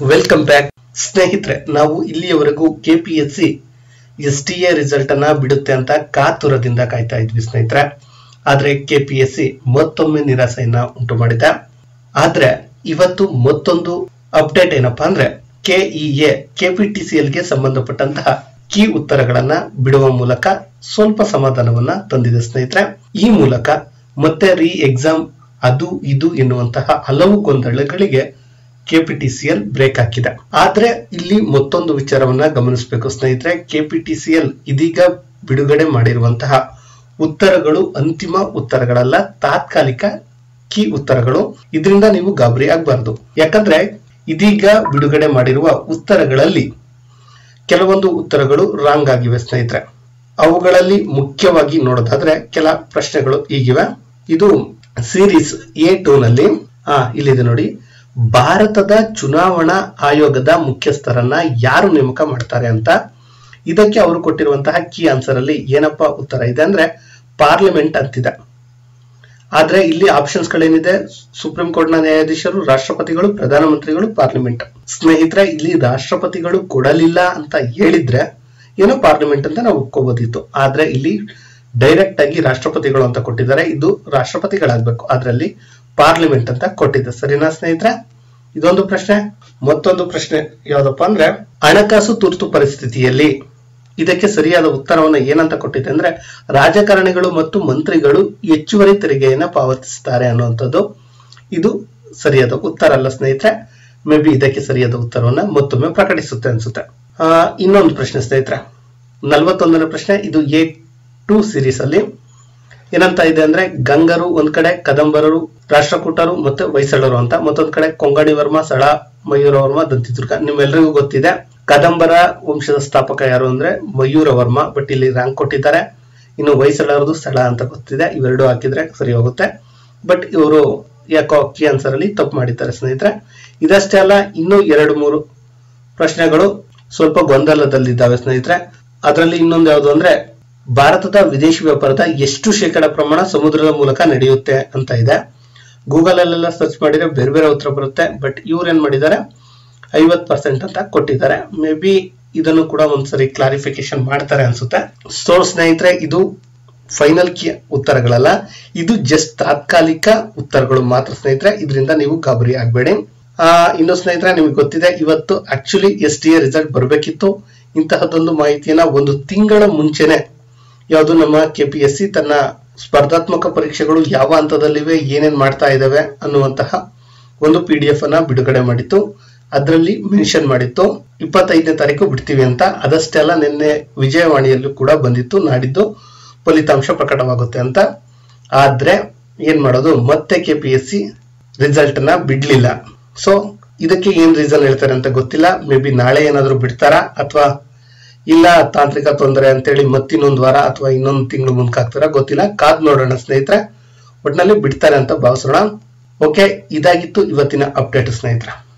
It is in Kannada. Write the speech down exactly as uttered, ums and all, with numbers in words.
ವೆಲ್ಕಮ್ ಬ್ಯಾಕ್ ಸ್ನೇಹಿತರೆ. ನಾವು ಇಲ್ಲಿಯವರೆಗೂ KPSC S T A result ಅನ್ನ ಬಿಡುತ್ತೆ ಅಂತ ಕಾತುರದಿಂದ ಕಾಯ್ತಾ ಇದ್ವಿ ಸ್ನೇಹಿತರೆ. ಆದ್ರೆ ಕೆಪಿಎಸ್ಸಿ ಮತ್ತೊಮ್ಮೆ ನಿರಾಸೆಯನ್ನ ಉಂಟು ಮಾಡಿದೆ. ಆದ್ರೆ ಇವತ್ತು ಮತ್ತೊಂದು ಅಪ್ಡೇಟ್ ಏನಪ್ಪಾ ಅಂದ್ರೆ ಕೆಇಎ ಕೆಪಿಟಿಸಿಎಲ್ ಗೆ ಸಂಬಂಧಪಟ್ಟಂತಹ ಕೀ ಉತ್ತರಗಳನ್ನ ಬಿಡುವ ಮೂಲಕ ಸ್ವಲ್ಪ ಸಮಾಧಾನವನ್ನ ತಂದಿದೆ ಸ್ನೇಹಿತರೆ. ಈ ಮೂಲಕ ಮತ್ತೆ ರೀ ಎಕ್ಸಾಮ್ ಅದು ಇದು ಎನ್ನುವಂತಹ ಹಲವು ಗೊಂದಲಗಳಿಗೆ ಕೆಪಿಟಿಸಿಎಲ್ ಬ್ರೇಕ್ ಹಾಕಿದೆ. ಆದ್ರೆ ಇಲ್ಲಿ ಮತ್ತೊಂದು ವಿಚಾರವನ್ನ ಗಮನಿಸಬೇಕು ಸ್ನೇಹಿತರೆ. ಕೆಪಿಟಿಸಿಎಲ್ ಇದೀಗ ಬಿಡುಗಡೆ ಮಾಡಿರುವಂತಹ ಉತ್ತರಗಳು ಅಂತಿಮ ಉತ್ತರಗಳಲ್ಲ, ತಾತ್ಕಾಲಿಕ ಕೀ ಉತ್ತರಗಳು. ಇದರಿಂದ ನೀವು ಗಾಬರಿ ಆಗಬಾರದು. ಯಾಕಂದ್ರೆ ಇದೀಗ ಬಿಡುಗಡೆ ಮಾಡಿರುವ ಉತ್ತರಗಳಲ್ಲಿ ಕೆಲವೊಂದು ಉತ್ತರಗಳು ರಾಂಗ್ ಆಗಿವೆ ಸ್ನೇಹಿತರೆ. ಅವುಗಳಲ್ಲಿ ಮುಖ್ಯವಾಗಿ ನೋಡೋದಾದ್ರೆ ಕೆಲ ಪ್ರಶ್ನೆಗಳು ಹೀಗಿವೆ. ಇದು ಸೀರೀಸ್ ಎ ಟೂ ನಲ್ಲಿ ಆ ಇಲ್ಲಿದೆ ನೋಡಿ, ಭಾರತದ ಚುನಾವಣಾ ಆಯೋಗದ ಮುಖ್ಯಸ್ಥರನ್ನ ಯಾರು ನೇಮಕ ಮಾಡ್ತಾರೆ ಅಂತ. ಇದಕ್ಕೆ ಅವರು ಕೊಟ್ಟಿರುವಂತಹ ಕೀ ಆನ್ಸರ್ ಅಲ್ಲಿ ಏನಪ್ಪಾ ಉತ್ತರ ಇದೆ ಅಂದ್ರೆ ಪಾರ್ಲಿಮೆಂಟ್ ಅಂತಿದೆ. ಆದ್ರೆ ಇಲ್ಲಿ ಆಪ್ಷನ್ಸ್ ಗಳೇನಿದೆ, ಸುಪ್ರೀಂ ಕೋರ್ಟ್ ನ ನ್ಯಾಯಾಧೀಶರು, ರಾಷ್ಟ್ರಪತಿಗಳು, ಪ್ರಧಾನಮಂತ್ರಿಗಳು, ಪಾರ್ಲಿಮೆಂಟ್. ಸ್ನೇಹಿತರೆ, ಇಲ್ಲಿ ರಾಷ್ಟ್ರಪತಿಗಳು ಕೊಡಲಿಲ್ಲ ಅಂತ ಹೇಳಿದ್ರೆ ಏನೋ ಪಾರ್ಲಿಮೆಂಟ್ ಅಂತ ನಾವು ಒಪ್ಕೋಬಹುದಿತ್ತು. ಆದ್ರೆ ಇಲ್ಲಿ ಡೈರೆಕ್ಟ್ ಆಗಿ ರಾಷ್ಟ್ರಪತಿಗಳು ಅಂತ ಕೊಟ್ಟಿದ್ದಾರೆ. ಇದು ರಾಷ್ಟ್ರಪತಿಗಳಾಗ್ಬೇಕು, ಅದ್ರಲ್ಲಿ ಪಾರ್ಲಿಮೆಂಟ್ ಅಂತ ಕೊಟ್ಟಿದೆ. ಸರಿನಾ ಸ್ನೇಹಿತರೆ? ಇದೊಂದು ಪ್ರಶ್ನೆ. ಮತ್ತೊಂದು ಪ್ರಶ್ನೆ ಯಾವ್ದಪ್ಪ ಅಂದ್ರೆ ಹಣಕಾಸು ತುರ್ತು ಪರಿಸ್ಥಿತಿಯಲ್ಲಿ ಇದಕ್ಕೆ ಸರಿಯಾದ ಉತ್ತರವನ್ನು ಏನಂತ ಕೊಟ್ಟಿದೆ ಅಂದ್ರೆ ರಾಜಕಾರಣಿಗಳು ಮತ್ತು ಮಂತ್ರಿಗಳು ಹೆಚ್ಚುವರಿ ತೆರಿಗೆಯನ್ನ ಪಾವತಿಸುತ್ತಾರೆ ಅನ್ನುವಂಥದ್ದು. ಇದು ಸರಿಯಾದ ಉತ್ತರ ಅಲ್ಲ ಸ್ನೇಹಿತರೆ. ಮೇ ಬಿ ಇದಕ್ಕೆ ಸರಿಯಾದ ಉತ್ತರವನ್ನ ಮತ್ತೊಮ್ಮೆ ಪ್ರಕಟಿಸುತ್ತೆ ಅನ್ಸುತ್ತೆ. ಆ ಇನ್ನೊಂದು ಪ್ರಶ್ನೆ ಸ್ನೇಹಿತರೆ, ನಲವತ್ತೊಂದನೇ ಪ್ರಶ್ನೆ. ಇದು ಎ ಟೂ ಸೀರೀಸ್ ಅಲ್ಲಿ ಏನಂತ ಇದೆ ಅಂದ್ರೆ ಗಂಗರು ಒಂದ್ ಕಡೆ, ಕದಂಬರರು, ರಾಷ್ಟ್ರಕೂಟರು ಮತ್ತೆ ಹೊಯ್ಸಳರು ಅಂತ. ಮತ್ತೊಂದ್ ಕಡೆ ಕೊಂಗಣಿ ವರ್ಮ, ಸಳ, ಮಯೂರ ವರ್ಮ, ದಂತಿದುರ್ಗ. ನಿಮ್ಮೆಲ್ಲರಿಗೂ ಗೊತ್ತಿದೆ ಕದಂಬರ ವಂಶದ ಸ್ಥಾಪಕ ಯಾರು ಅಂದ್ರೆ ಮಯೂರ ವರ್ಮ, ಬಟ್ ಇಲ್ಲಿ ರ್ಯಾಂಕ್ ಕೊಟ್ಟಿದ್ದಾರೆ. ಇನ್ನು ಹೊಯ್ಸಳರದು ಸ್ಥಳ ಅಂತ ಗೊತ್ತಿದೆ. ಇವೆರಡು ಹಾಕಿದ್ರೆ ಸರಿ ಹೋಗುತ್ತೆ. ಬಟ್ ಇವರು ಯಾಕೋ ಕೀ ಆನ್ಸರ್ ಅಲ್ಲಿ ತಪ್ಪು ಮಾಡಿದ್ದಾರೆ ಸ್ನೇಹಿತರೆ. ಇದಷ್ಟೇ ಅಲ್ಲ, ಇನ್ನು ಎರಡು ಮೂರು ಪ್ರಶ್ನೆಗಳು ಸ್ವಲ್ಪ ಗೊಂದಲದಲ್ಲಿದ್ದಾವೆ ಸ್ನೇಹಿತರೆ. ಅದರಲ್ಲಿ ಇನ್ನೊಂದು ಯಾವುದು ಅಂದ್ರೆ ಭಾರತದ ವಿದೇಶಿ ವ್ಯಾಪಾರದ ಎಷ್ಟು ಶೇಕಡ ಪ್ರಮಾಣ ಸಮುದ್ರದ ಮೂಲಕ ನಡೆಯುತ್ತೆ ಅಂತ ಇದೆ. ಗೂಗಲ್ ಅಲ್ಲೆಲ್ಲ ಸರ್ಚ್ ಮಾಡಿದ್ರೆ ಬೇರೆ ಬೇರೆ ಉತ್ತರ ಬರುತ್ತೆ. ಬಟ್ ಇವ್ರು ಏನ್ ಮಾಡಿದ್ದಾರೆ, ಐವತ್ ಪರ್ಸೆಂಟ್ ಅಂತ ಕೊಟ್ಟಿದ್ದಾರೆ. ಮೇ ಬಿ ಇದನ್ನು ಕೂಡ ಒಂದ್ಸರಿ ಕ್ಲಾರಿಫಿಕೇಶನ್ ಮಾಡ್ತಾರೆ ಅನ್ಸುತ್ತೆ. ಸೊ ಸ್ನೇಹಿತರೆ, ಇದು ಫೈನಲ್ ಕೀ ಉತ್ತರಗಳಲ್ಲ, ಇದು ಜಸ್ಟ್ ತಾತ್ಕಾಲಿಕ ಉತ್ತರಗಳು ಮಾತ್ರ ಸ್ನೇಹಿತರೆ. ಇದರಿಂದ ನೀವು ಗಾಬರಿ ಆಗ್ಬೇಡಿ. ಆ ಇನ್ನು ಸ್ನೇಹಿತರೆ, ನಿಮ್ಗೆ ಗೊತ್ತಿದೆ ಇವತ್ತು actually S T A result ಬರಬೇಕಿತ್ತು. ಇಂತಹದ್ದೊಂದು ಮಾಹಿತಿಯನ್ನ ಒಂದು ತಿಂಗಳ ಮುಂಚೆನೆ ಯಾವುದು ನಮ್ಮ ಕೆಪಿಎಸ್ಸಿ ತನ್ನ ಸ್ಪರ್ಧಾತ್ಮಕ ಪರೀಕ್ಷೆಗಳು ಯಾವ ಹಂತದಲ್ಲಿವೆ, ಏನೇನ್ ಮಾಡ್ತಾ ಇದಾವೆ ಅನ್ನುವಂತಹ ಒಂದು ಪಿ ಡಿ ಎಫ್ ಅನ್ನ ಬಿಡುಗಡೆ ಮಾಡಿತ್ತು. ಅದರಲ್ಲಿ ಮೆನ್ಷನ್ ಮಾಡಿತ್ತು ಇಪ್ಪತ್ತೈದನೇ ತಾರೀಕು ಬಿಡ್ತೀವಿ ಅಂತ. ಅದಷ್ಟೇ ಅಲ್ಲ, ನಿನ್ನೆ ವಿಜಯವಾಣಿಯಲ್ಲೂ ಕೂಡ ಬಂದಿತ್ತು ನಾಡಿದ್ದು ಫಲಿತಾಂಶ ಪ್ರಕಟವಾಗುತ್ತೆ ಅಂತ. ಆದ್ರೆ ಏನ್ ಮಾಡೋದು, ಮತ್ತೆ ಕೆಪಿಎಸ್ಸಿ ರಿಸಲ್ಟ್ ನ ಬಿಡ್ಲಿಲ್ಲ. ಸೊ ಇದಕ್ಕೆ ಏನ್ ರೀಸನ್ ಹೇಳ್ತಾರೆ ಅಂತ ಗೊತ್ತಿಲ್ಲ. ಮೇ ಬಿ ನಾಳೆ ಏನಾದ್ರು ಬಿಡ್ತಾರಾ, ಅಥವಾ ಇಲ್ಲ ತಾಂತ್ರಿಕ ತೊಂದರೆ ಅಂತೇಳಿ ಮತ್ತಿನ್ನೊಂದು ವಾರ ಅಥವಾ ಇನ್ನೊಂದು ತಿಂಗಳು ಮುಂದಕ್ಕೆ ಹಾಕ್ತಾರ, ಗೊತ್ತಿಲ್ಲ. ಕಾದ್ ನೋಡೋಣ ಸ್ನೇಹಿತರೆ. ಒಟ್ನಲ್ಲಿ ಬಿಡ್ತಾರೆ ಅಂತ ಭಾವಿಸೋಣ. ಓಕೆ, ಇದಾಗಿತ್ತು ಇವತ್ತಿನ ಅಪ್ಡೇಟ್ ಸ್ನೇಹಿತರೆ.